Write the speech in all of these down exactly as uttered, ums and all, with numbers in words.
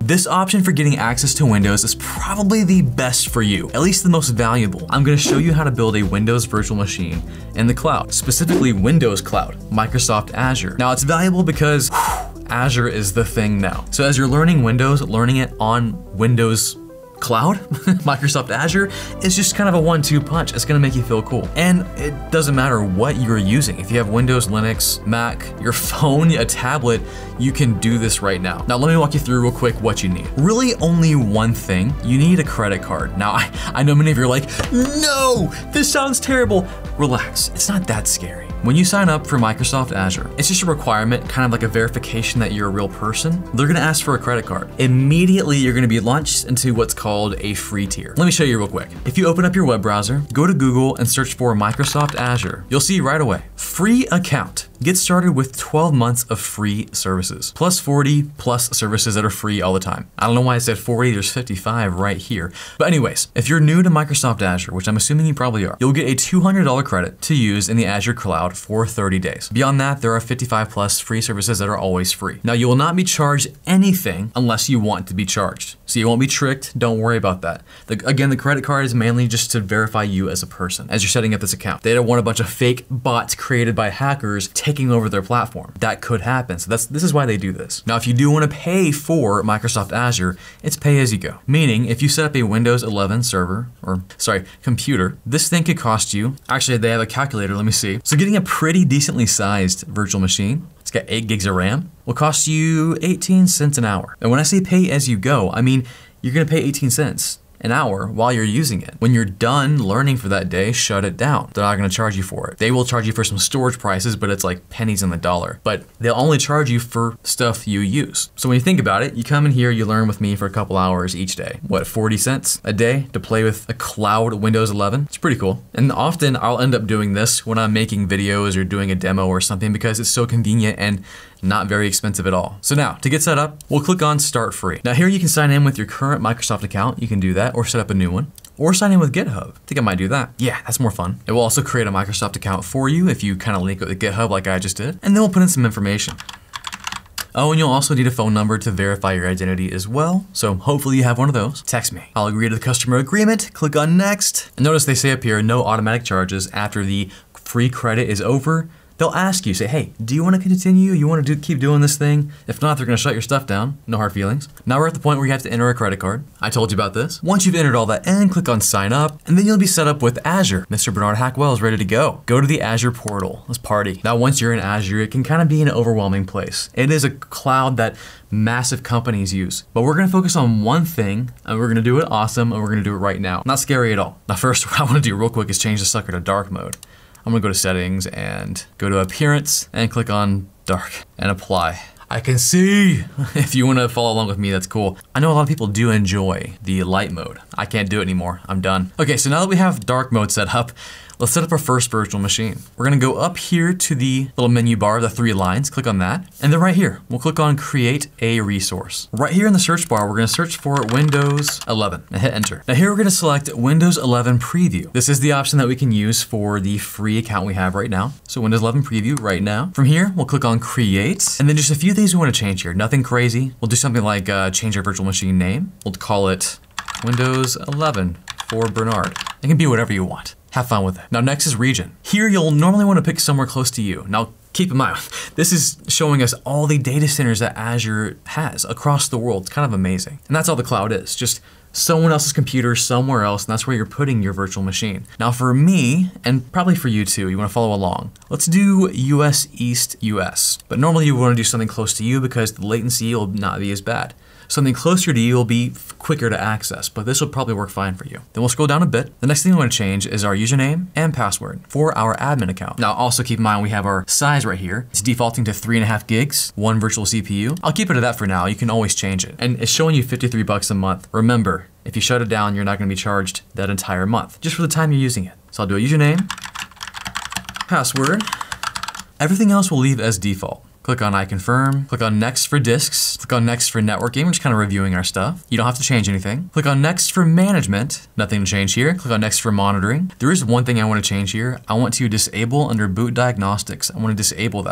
This option for getting access to Windows is probably the best for you, at least the most valuable. I'm gonna show you how to build a Windows virtual machine in the cloud, specifically Windows Cloud, Microsoft Azure. Now it's valuable because whew, Azure is the thing now. So as you're learning Windows, learning it on Windows Cloud, Microsoft Azure, is just kind of a one two punch. It's gonna make you feel cool. And it doesn't matter what you're using. If you have Windows, Linux, Mac, your phone, a tablet, you can do this right now. Now let me walk you through real quick what you need. Really only one thing, you need a credit card. Now I, I know many of you are like, no, this sounds terrible. Relax, it's not that scary. When you sign up for Microsoft Azure, it's just a requirement, kind of like a verification that you're a real person. They're gonna ask for a credit card. Immediately, you're gonna be launched into what's called a free tier. Let me show you real quick. If you open up your web browser, go to Google and search for Microsoft Azure, you'll see right away, free account. Get started with twelve months of free services, plus forty plus services that are free all the time. I don't know why I said forty, there's fifty-five right here. But anyways, if you're new to Microsoft Azure, which I'm assuming you probably are, you'll get a two hundred dollar credit to use in the Azure cloud for thirty days. Beyond that, there are fifty-five plus free services that are always free. Now, you will not be charged anything unless you want to be charged. So you won't be tricked, don't worry about that. The, again, the credit card is mainly just to verify you as a person as you're setting up this account. They don't want a bunch of fake bots created by hackers taking over their platform. That could happen, so that's this is why they do this. Now, if you do want to pay for Microsoft Azure, it's pay as you go. Meaning, if you set up a Windows eleven server, or sorry, computer, this thing could cost you, actually they have a calculator, let me see. So getting a pretty decently sized virtual machine, it's got eight gigs of RAM, will cost you eighteen cents an hour. And when I say pay as you go, I mean, you're gonna pay eighteen cents an hour while you're using it. When you're done learning for that day, shut it down. They're not gonna charge you for it. They will charge you for some storage prices, but it's like pennies on the dollar. But they'll only charge you for stuff you use. So when you think about it, you come in here, you learn with me for a couple hours each day. What, forty cents a day to play with a cloud Windows eleven? It's pretty cool. And often I'll end up doing this when I'm making videos or doing a demo or something because it's so convenient and not very expensive at all. So now, to get set up, we'll click on Start Free. Now here you can sign in with your current Microsoft account. You can do that, or set up a new one, or sign in with GitHub. I think I might do that. Yeah, that's more fun. It will also create a Microsoft account for you if you kind of link it with GitHub like I just did, and then we'll put in some information. Oh, and you'll also need a phone number to verify your identity as well. So hopefully you have one of those. Text me. I'll agree to the customer agreement, click on Next. And notice they say up here, no automatic charges after the free credit is over. They'll ask you, say, hey, do you want to continue? You want to do, keep doing this thing? If not, they're going to shut your stuff down. No hard feelings. Now we're at the point where you have to enter a credit card. I told you about this. Once you've entered all that in, click on Sign Up, and then you'll be set up with Azure. Mister Bernard Hackwell is ready to go. Go to the Azure portal. Let's party. Now, once you're in Azure, it can kind of be an overwhelming place. It is a cloud that massive companies use. But we're going to focus on one thing, and we're going to do it awesome, and we're going to do it right now. Not scary at all. Now, first, what I want to do real quick is change the sucker to dark mode. I'm gonna go to settings and go to appearance and click on dark and apply. I can see. If you wanna follow along with me, that's cool. I know a lot of people do enjoy the light mode. I can't do it anymore, I'm done. Okay, so now that we have dark mode set up, let's set up our first virtual machine. We're gonna go up here to the little menu bar, the three lines, click on that. And then right here, we'll click on Create a Resource. Right here in the search bar, we're gonna search for Windows eleven and hit enter. Now here we're gonna select Windows eleven Preview. This is the option that we can use for the free account we have right now. So Windows eleven Preview right now. From here, we'll click on Create. And then just a few things we wanna change here. Nothing crazy. We'll do something like uh, change our virtual machine name. We'll call it Windows eleven for Bernard. It can be whatever you want. Have fun with it. Now next is region. Here you'll normally want to pick somewhere close to you. Now keep in mind, this is showing us all the data centers that Azure has across the world. It's kind of amazing. And that's all the cloud is, just someone else's computer somewhere else, and that's where you're putting your virtual machine. Now for me, and probably for you too, you want to follow along, let's do U S East U S. But normally you want to do something close to you because the latency will not be as bad. Something closer to you will be quicker to access, but this will probably work fine for you. Then we'll scroll down a bit. The next thing we want to change is our username and password for our admin account. Now also keep in mind we have our size right here. It's defaulting to three and a half gigs, one virtual C P U. I'll keep it at that for now. You can always change it. And it's showing you fifty-three bucks a month. Remember, if you shut it down, you're not going to be charged that entire month, just for the time you're using it. So I'll do a username, password. Everything else will leave as default. Click on I confirm, click on next for disks, click on next for networking, we're just kind of reviewing our stuff. You don't have to change anything. Click on next for management, nothing to change here. Click on next for monitoring. There is one thing I want to change here. I want to disable under boot diagnostics. I want to disable that.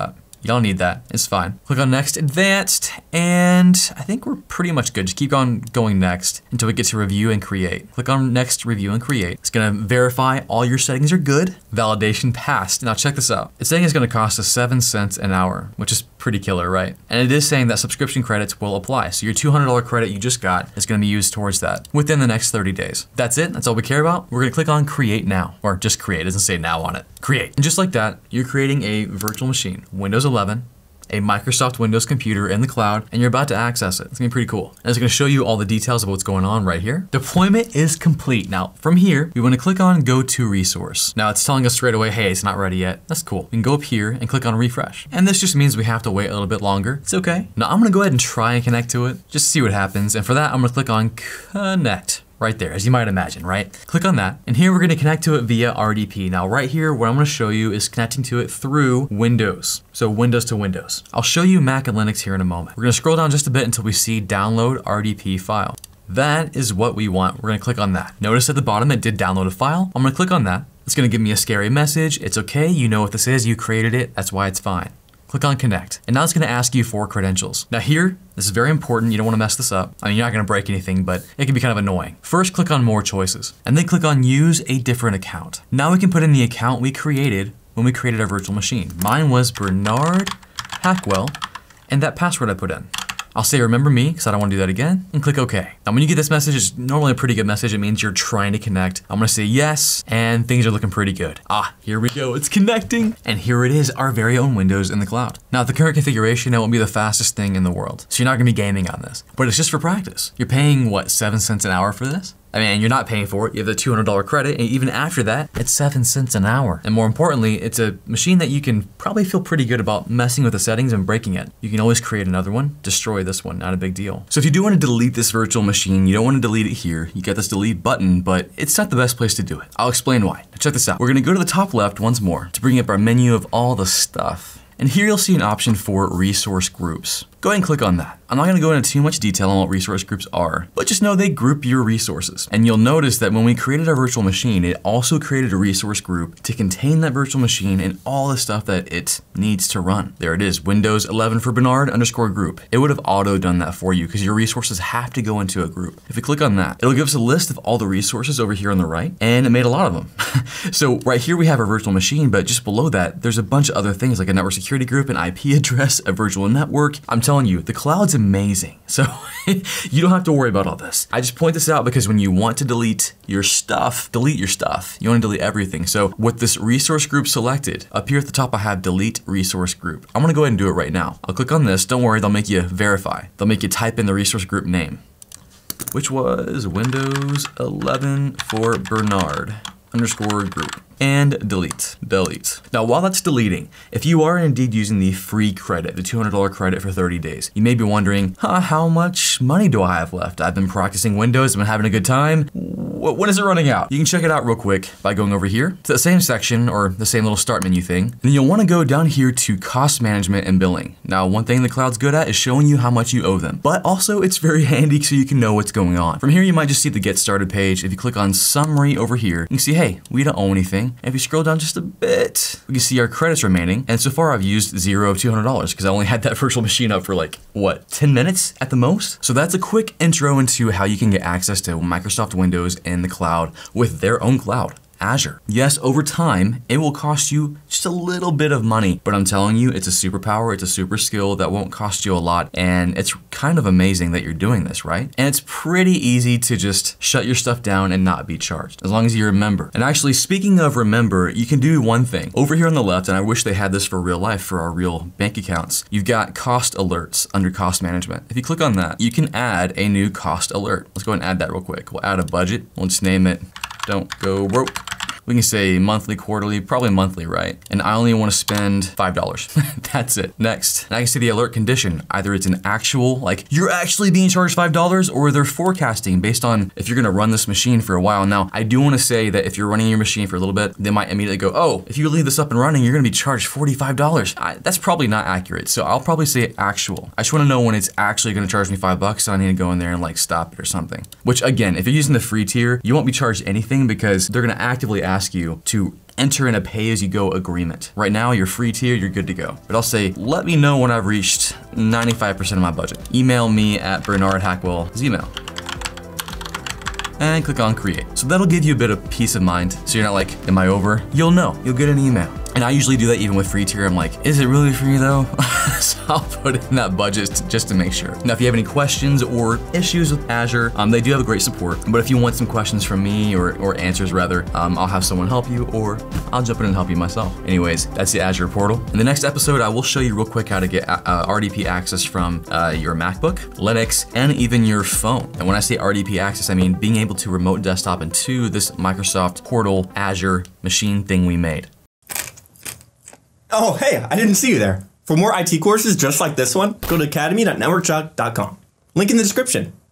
You don't need that, it's fine. Click on next, advanced, and I think we're pretty much good. Just keep on going next until we get to review and create. Click on next, review and create. It's gonna verify all your settings are good. Validation passed. Now check this out. It's saying it's gonna cost us seven cents an hour, which is pretty killer, right? And it is saying that subscription credits will apply. So your two hundred dollar credit you just got is gonna be used towards that within the next thirty days. That's it, that's all we care about. We're gonna click on create now, or just create, it doesn't say now on it. Create, and just like that, you're creating a virtual machine, Windows eleven, a Microsoft Windows computer in the cloud, and you're about to access it. It's gonna be pretty cool. And it's gonna show you all the details of what's going on right here. Deployment is complete. Now, from here, we wanna click on Go to Resource. Now, it's telling us straight away, hey, it's not ready yet. That's cool. We can go up here and click on Refresh. And this just means we have to wait a little bit longer. It's okay. Now, I'm gonna go ahead and try and connect to it, just see what happens. And for that, I'm gonna click on Connect. Right there, as you might imagine, right? Click on that, and here we're gonna connect to it via R D P. Now right here, what I'm gonna show you is connecting to it through Windows. So Windows to Windows. I'll show you Mac and Linux here in a moment. We're gonna scroll down just a bit until we see download R D P file. That is what we want. We're gonna click on that. Notice at the bottom it did download a file. I'm gonna click on that. It's gonna give me a scary message. It's okay, you know what this is, you created it, that's why it's fine. Click on connect. And now it's gonna ask you for credentials. Now here, this is very important, you don't wanna mess this up. I mean, you're not gonna break anything, but it can be kind of annoying. First, click on more choices, and then click on use a different account. Now we can put in the account we created when we created our virtual machine. Mine was Bernard Hackwell, and that password I put in. I'll say remember me, because I don't want to do that again, and click OK. Now when you get this message, it's normally a pretty good message. It means you're trying to connect. I'm gonna say yes, and things are looking pretty good. Ah, here we go, it's connecting. And here it is, our very own Windows in the cloud. Now at the current configuration, it won't be the fastest thing in the world. So you're not gonna be gaming on this, but it's just for practice. You're paying, what, seven cents an hour for this? I mean, you're not paying for it. You have the two hundred dollar credit, and even after that, it's seven cents an hour. And more importantly, it's a machine that you can probably feel pretty good about messing with the settings and breaking it. You can always create another one, destroy this one, not a big deal. So if you do want to delete this virtual machine, you don't want to delete it here. You get this delete button, but it's not the best place to do it. I'll explain why. Now check this out. We're gonna go to the top left once more to bring up our menu of all the stuff. And here you'll see an option for resource groups. Go ahead and click on that. I'm not gonna go into too much detail on what resource groups are, but just know they group your resources. And you'll notice that when we created our virtual machine, it also created a resource group to contain that virtual machine and all the stuff that it needs to run. There it is, Windows eleven for Bernard underscore group. It would have auto done that for you because your resources have to go into a group. If we click on that, it'll give us a list of all the resources over here on the right, and it made a lot of them. So right here we have our virtual machine, but just below that, there's a bunch of other things like a network security group, an I P address, a virtual network. I'm telling you, the cloud's amazing. So you don't have to worry about all this. I just point this out because when you want to delete your stuff, delete your stuff. You want to delete everything. So with this resource group selected, up here at the top I have delete resource group. I'm gonna go ahead and do it right now. I'll click on this. Don't worry, they'll make you verify. They'll make you type in the resource group name, which was Windows eleven for Bernard underscore group. And delete, delete. Now while that's deleting, if you are indeed using the free credit, the two hundred dollar credit for thirty days, you may be wondering, huh, how much money do I have left? I've been practicing Windows, I've been having a good time. When is it running out? You can check it out real quick by going over here to the same section or the same little start menu thing. And then you'll wanna go down here to cost management and billing. Now, one thing the cloud's good at is showing you how much you owe them, but also it's very handy so you can know what's going on. From here, you might just see the get started page. If you click on summary over here, you can see, hey, we don't owe anything. And if you scroll down just a bit, we can see our credits remaining. And so far I've used zero of two hundred dollars because I only had that virtual machine up for like, what, ten minutes at the most? So that's a quick intro into how you can get access to Microsoft Windows in the cloud with their own cloud. Azure. Yes, over time, it will cost you just a little bit of money, but I'm telling you, it's a superpower, it's a super skill that won't cost you a lot, and it's kind of amazing that you're doing this, right? And it's pretty easy to just shut your stuff down and not be charged, as long as you remember. And actually, speaking of remember, you can do one thing. Over here on the left, and I wish they had this for real life for our real bank accounts, you've got cost alerts under cost management. If you click on that, you can add a new cost alert. Let's go ahead and add that real quick. We'll add a budget. We'll just name it Don't Go Broke. We can say monthly, quarterly, probably monthly, right? And I only want to spend five dollars. That's it. Next, and I can see the alert condition. Either it's an actual, like you're actually being charged five dollars, or they're forecasting based on if you're gonna run this machine for a while. Now, I do want to say that if you're running your machine for a little bit, they might immediately go, oh, if you leave this up and running, you're gonna be charged forty-five dollars. I, that's probably not accurate. So I'll probably say actual. I just want to know when it's actually gonna charge me five bucks, so I need to go in there and like stop it or something. Which again, if you're using the free tier, you won't be charged anything because they're gonna actively ask you to enter in a pay-as-you-go agreement. Right now, your free tier, you're good to go. But I'll say, let me know when I've reached ninety-five percent of my budget. Email me at Bernard Hackwell's email. And click on create. So that'll give you a bit of peace of mind. So you're not like, am I over? You'll know, you'll get an email. And I usually do that even with free tier. I'm like, is it really free though? So I'll put in that budget just to make sure. Now, if you have any questions or issues with Azure, um, they do have a great support. But if you want some questions from me or, or answers rather, um, I'll have someone help you or I'll jump in and help you myself. Anyways, that's the Azure portal. In the next episode, I will show you real quick how to get uh, R D P access from uh, your MacBook, Linux, and even your phone. And when I say R D P access, I mean being able to remote desktop into this Microsoft portal Azure machine thing we made. Oh, hey, I didn't see you there. For more I T courses just like this one, go to academy dot network chuck dot com. Link in the description.